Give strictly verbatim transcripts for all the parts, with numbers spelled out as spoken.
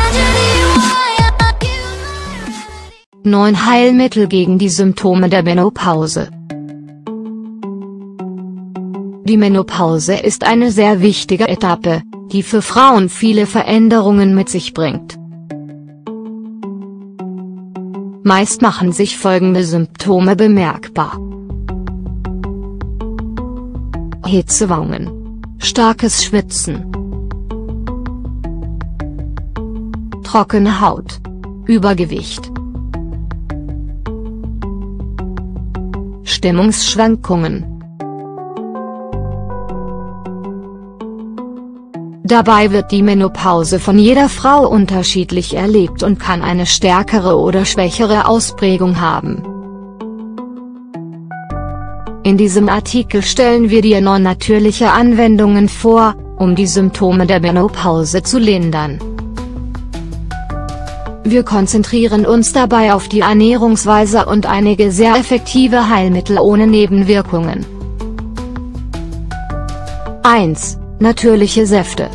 neun Heilmittel gegen die Symptome der Menopause. Die Menopause ist eine sehr wichtige Etappe, die für Frauen viele Veränderungen mit sich bringt. Meist machen sich folgende Symptome bemerkbar: Hitzewallungen, starkes Schwitzen, trockene Haut, Übergewicht, Stimmungsschwankungen. Dabei wird die Menopause von jeder Frau unterschiedlich erlebt und kann eine stärkere oder schwächere Ausprägung haben. In diesem Artikel stellen wir dir neun natürliche Anwendungen vor, um die Symptome der Menopause zu lindern. Wir konzentrieren uns dabei auf die Ernährungsweise und einige sehr effektive Heilmittel ohne Nebenwirkungen. eins. Natürliche Säfte.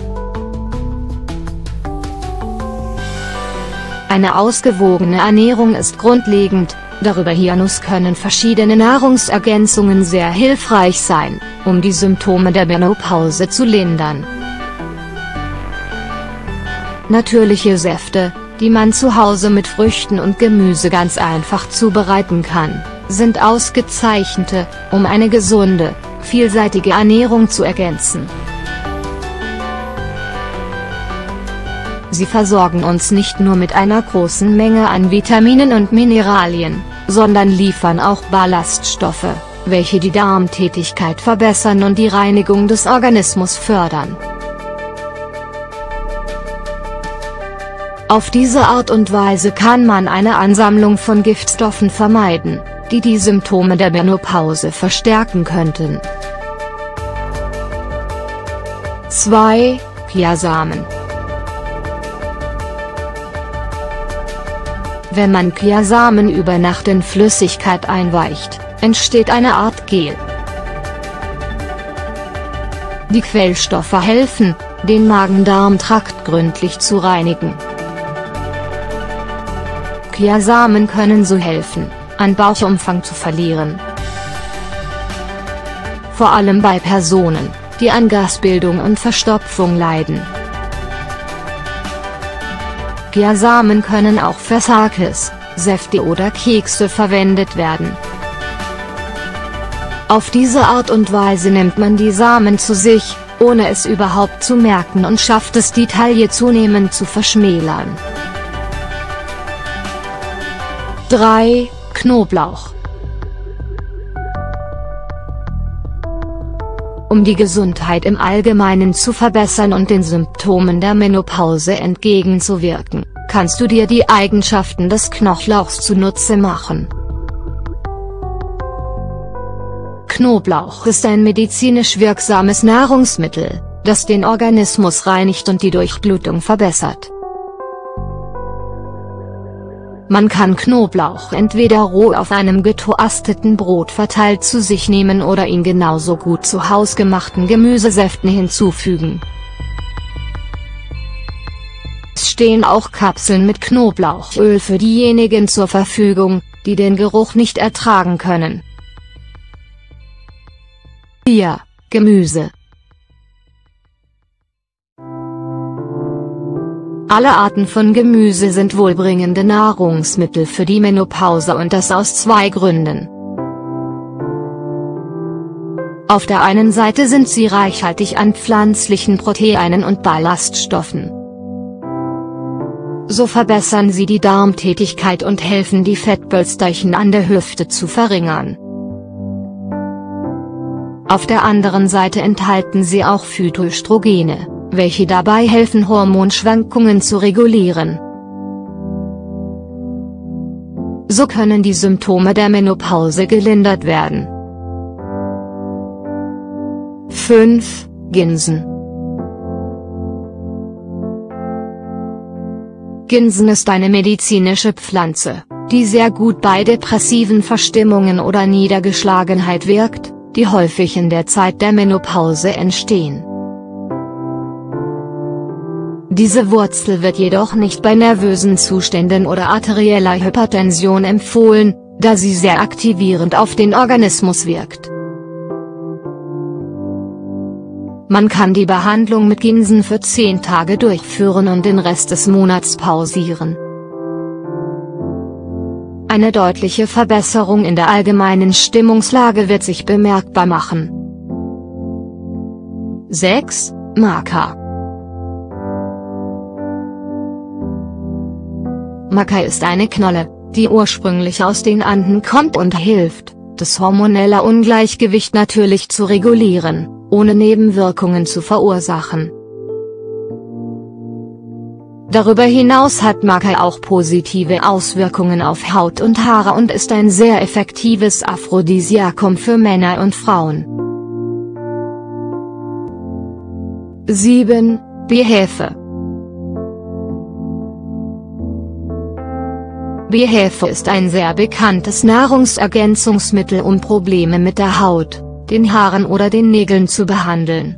Eine ausgewogene Ernährung ist grundlegend, darüber hinaus können verschiedene Nahrungsergänzungen sehr hilfreich sein, um die Symptome der Menopause zu lindern. Natürliche Säfte, die man zu Hause mit Früchten und Gemüse ganz einfach zubereiten kann, sind ausgezeichnete, um eine gesunde, vielseitige Ernährung zu ergänzen. Sie versorgen uns nicht nur mit einer großen Menge an Vitaminen und Mineralien, sondern liefern auch Ballaststoffe, welche die Darmtätigkeit verbessern und die Reinigung des Organismus fördern. Auf diese Art und Weise kann man eine Ansammlung von Giftstoffen vermeiden, die die Symptome der Menopause verstärken könnten. zwei. Chiasamen. Wenn man Chiasamen über Nacht in Flüssigkeit einweicht, entsteht eine Art Gel. Die Quellstoffe helfen, den Magen-Darm-Trakt gründlich zu reinigen. Chiasamen können so helfen, an Bauchumfang zu verlieren. Vor allem bei Personen, die an Gasbildung und Verstopfung leiden. Chiasamen können auch für Sakes, Säfte oder Kekse verwendet werden. Auf diese Art und Weise nimmt man die Samen zu sich, ohne es überhaupt zu merken, und schafft es, die Taille zunehmend zu verschmälern. drei. Knoblauch. Um die Gesundheit im Allgemeinen zu verbessern und den Symptomen der Menopause entgegenzuwirken, kannst du dir die Eigenschaften des Knoblauchs zunutze machen. Knoblauch ist ein medizinisch wirksames Nahrungsmittel, das den Organismus reinigt und die Durchblutung verbessert. Man kann Knoblauch entweder roh auf einem getoasteten Brot verteilt zu sich nehmen oder ihn genauso gut zu hausgemachten Gemüsesäften hinzufügen. Es stehen auch Kapseln mit Knoblauchöl für diejenigen zur Verfügung, die den Geruch nicht ertragen können. vier. Gemüse. Alle Arten von Gemüse sind wohlbringende Nahrungsmittel für die Menopause, und das aus zwei Gründen. Auf der einen Seite sind sie reichhaltig an pflanzlichen Proteinen und Ballaststoffen. So verbessern sie die Darmtätigkeit und helfen, die Fettpölsterchen an der Hüfte zu verringern. Auf der anderen Seite enthalten sie auch Phytoöstrogene, welche dabei helfen, Hormonschwankungen zu regulieren. So können die Symptome der Menopause gelindert werden. fünf. Ginsen. Ginsen ist eine medizinische Pflanze, die sehr gut bei depressiven Verstimmungen oder Niedergeschlagenheit wirkt, die häufig in der Zeit der Menopause entstehen. Diese Wurzel wird jedoch nicht bei nervösen Zuständen oder arterieller Hypertension empfohlen, da sie sehr aktivierend auf den Organismus wirkt. Man kann die Behandlung mit Ginsen für zehn Tage durchführen und den Rest des Monats pausieren. Eine deutliche Verbesserung in der allgemeinen Stimmungslage wird sich bemerkbar machen. sechs. Maca. Maca ist eine Knolle, die ursprünglich aus den Anden kommt und hilft, das hormonelle Ungleichgewicht natürlich zu regulieren, ohne Nebenwirkungen zu verursachen. Darüber hinaus hat Maca auch positive Auswirkungen auf Haut und Haare und ist ein sehr effektives Aphrodisiakum für Männer und Frauen. sieben. Bierhefe. Bierhefe ist ein sehr bekanntes Nahrungsergänzungsmittel, um Probleme mit der Haut, den Haaren oder den Nägeln zu behandeln.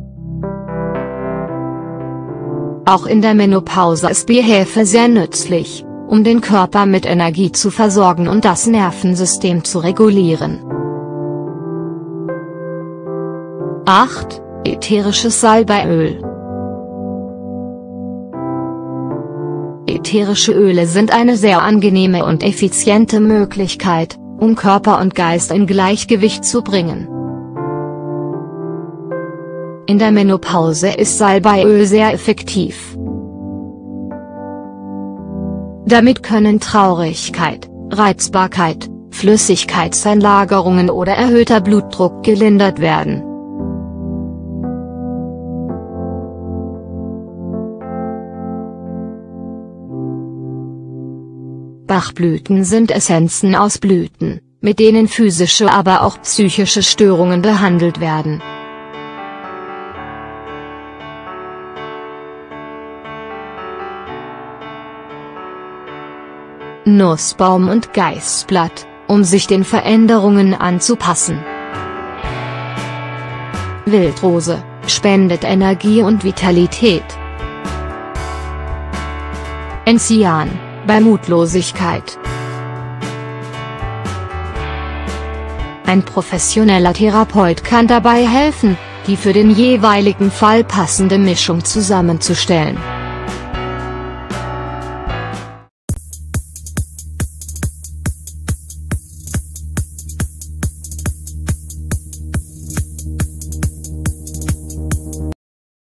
Auch in der Menopause ist Bierhefe sehr nützlich, um den Körper mit Energie zu versorgen und das Nervensystem zu regulieren. acht. Ätherisches Salbeiöl. Ätherische Öle sind eine sehr angenehme und effiziente Möglichkeit, um Körper und Geist in Gleichgewicht zu bringen. In der Menopause ist Salbeiöl sehr effektiv. Damit können Traurigkeit, Reizbarkeit, Flüssigkeitseinlagerungen oder erhöhter Blutdruck gelindert werden. Bachblüten sind Essenzen aus Blüten, mit denen physische aber auch psychische Störungen behandelt werden. Nussbaum und Geißblatt, um sich den Veränderungen anzupassen. Wildrose, spendet Energie und Vitalität. Enzian, bei Mutlosigkeit. Ein professioneller Therapeut kann dabei helfen, die für den jeweiligen Fall passende Mischung zusammenzustellen.